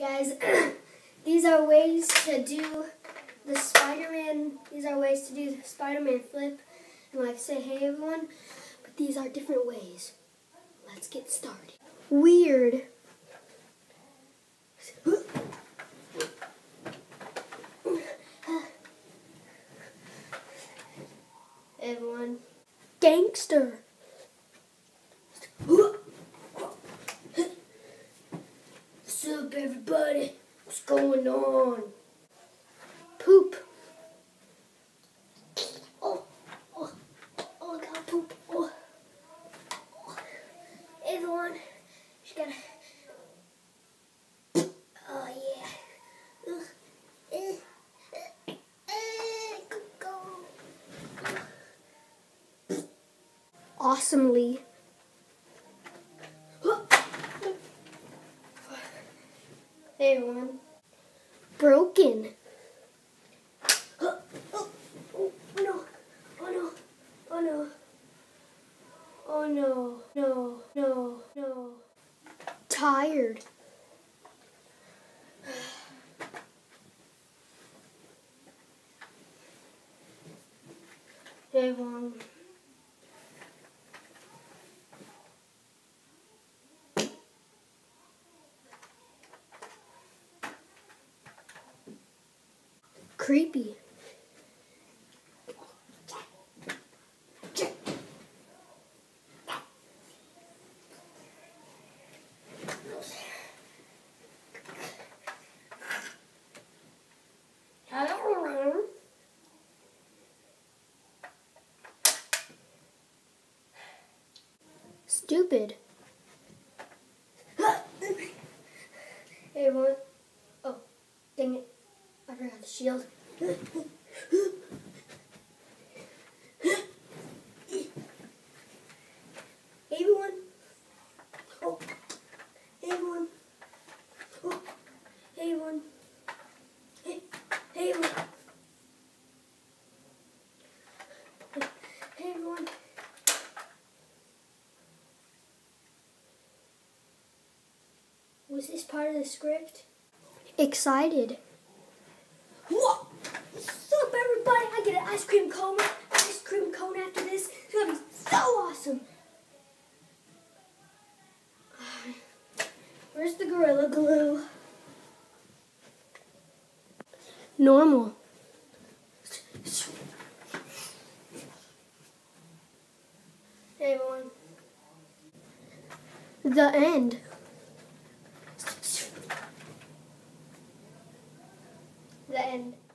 guys, these are ways to do the Spider-Man. These are ways to do the Spider-Man flip and like say hey everyone. But these are different ways. Let's get started. Weird. Everyone. Gangster. What's up, everybody? What's going on? Poop. Oh, I got poop. Oh. Everyone, just gotta. Oh yeah. Go. Awesomely. Hey everyone. Broken. Oh no. Oh no. Oh no. Oh no. No. Tired. Hey everyone. Creepy. Stupid. Hey everyone. Oh, dang it. I forgot the shield. Hey everyone. Oh. Hey everyone. Oh. Hey everyone. Hey everyone. Hey everyone. Was this part of the script? Excited. Whoa! What's up, everybody? I get an ice cream cone after this. It's gonna be so awesome. Where's the Gorilla Glue? Normal. Hey everyone. The end. The end.